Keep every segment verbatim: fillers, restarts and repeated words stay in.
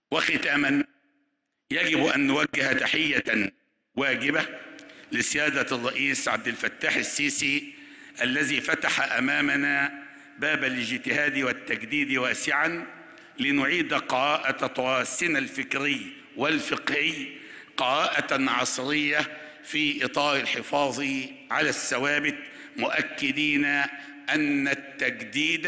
وختاما، يجب أن نوجه تحية واجبة لسيادة الرئيس عبد الفتاح السيسي الذي فتح أمامنا باب الاجتهاد والتجديد واسعا لنعيد قراءة تراثنا الفكري والفقهي قراءة عصرية في إطار الحفاظ على الثوابت، مؤكدين أن التجديد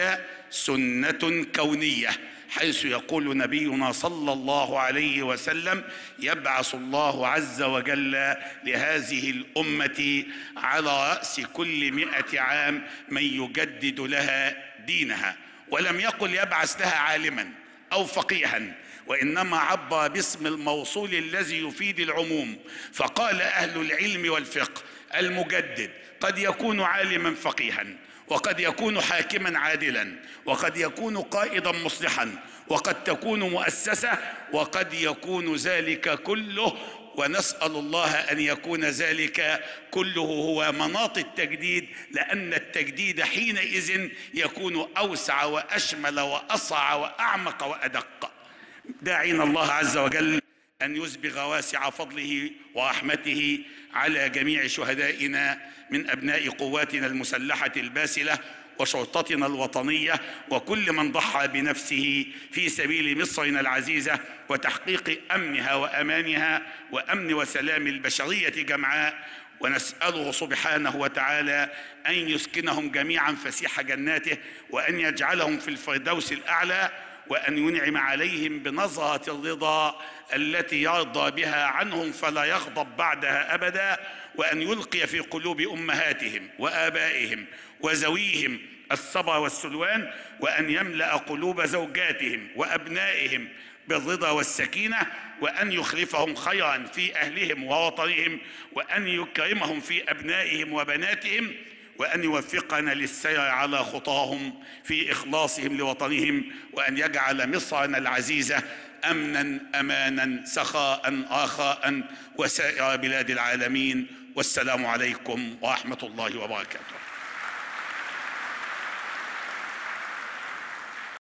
سنة كونية، حيث يقول نبينا صلى الله عليه وسلم: يبعث الله عز وجل لهذه الأمة على رأس كل مئة عام من يجدد لها دينها. ولم يقل يبعث لها عالما أو فقيها، وإنما عبر باسم الموصول الذي يفيد العموم، فقال: أهل العلم والفقه. المجدد قد يكون عالما فقيها، وقد يكون حاكما عادلا، وقد يكون قائدا مصلحا، وقد تكون مؤسسة، وقد يكون ذلك كله، ونسأل الله أن يكون ذلك كله هو مناط التجديد، لأن التجديد حينئذ يكون أوسع وأشمل وأسرع وأعمق وأدق. داعين الله عز وجل أن يسبغ واسع فضله ورحمته على جميع شهدائنا من أبناء قواتنا المسلحة الباسلة وشرطتنا الوطنية، وكل من ضحى بنفسه في سبيل مصرنا العزيزة وتحقيق أمنها وأمانها وأمن وسلام البشرية جمعاء. ونسأله سبحانه وتعالى أن يسكنهم جميعا فسيح جناته، وأن يجعلهم في الفردوس الأعلى، وأن ينعم عليهم بنظرة الرضا التي يرضى بها عنهم فلا يغضب بعدها أبدا، وأن يلقي في قلوب أمهاتهم وآبائهم وزويهم الصبر والسلوان، وأن يملأ قلوب زوجاتهم وأبنائهم بالرضا والسكينة، وأن يخلفهم خيرا في أهلهم ووطنهم، وأن يكرمهم في أبنائهم وبناتهم، وأن يوفقنا للسير على خطاهم في إخلاصهم لوطنهم، وأن يجعل مصرنا العزيزة أمنا أمانا سخاء رخاء وسائر بلاد العالمين. والسلام عليكم ورحمة الله وبركاته.